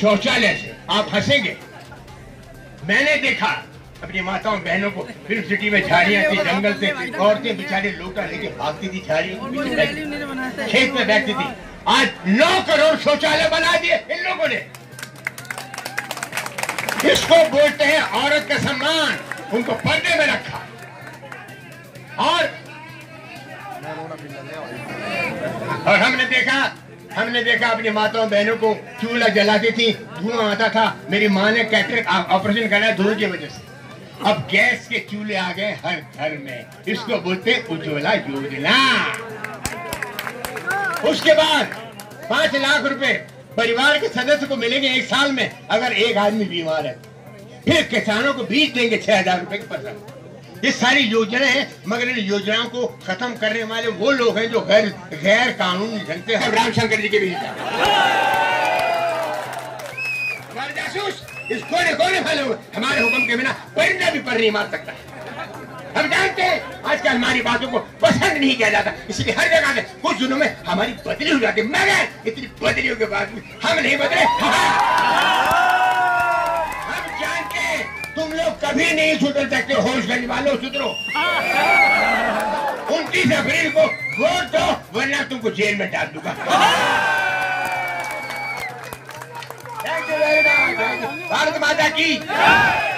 शौचालय से। आप हंसेंगे, मैंने देखा अपनी माताओं बहनों को फिल्म सिटी में झाड़ियां थी, जंगल से औरतें बेचारे लोटा लेके भागती थी, झाड़ियों खेत में बैठती थी। आज 9 करोड़ शौचालय बना दिए इन लोगों ने। इसको बोलते हैं औरत का सम्मान। उनको पर्दे में रखा। और हमने देखा अपनी माताओं बहनों को चूल्हा जलाती थी, धुआं आता था। मेरी माँ ने कैटरेक्ट ऑपरेशन कराया धुएं की वजह से। अब गैस के चूल्हे आ गए हर घर में। इसको बोलते उज्ज्वला योजना। उसके बाद 5 लाख रुपए परिवार के सदस्य को मिलेंगे 1 साल में अगर एक आदमी बीमार है। फिर किसानों को बीज देंगे 6000 रुपए की फसल। ये सारी योजनाएं हैं, मगर इन योजनाओं को खत्म करने वाले वो लोग हैं जो गैर कानूनी ढंग से रामशंकर जी के बीच जासूस। इस कोने वाले हमारे हुक्म के बिना परिंदा भी पर नहीं मार सकता। हम जानते हैं आजकल हमारी बातों को पसंद नहीं किया जाता, इसलिए हर जगह से कुछ दिनों में हमारी बदली हो जाती, मगर इतनी बदलियों के बाद भी हम नहीं बदले। हम जानते हैं तुम लोग कभी नहीं सुधर सकते। होश करने वालों सुधरो। 29 अप्रैल को वोट दो, वरना तुमको जेल में डाल दूंगा। भारत माता की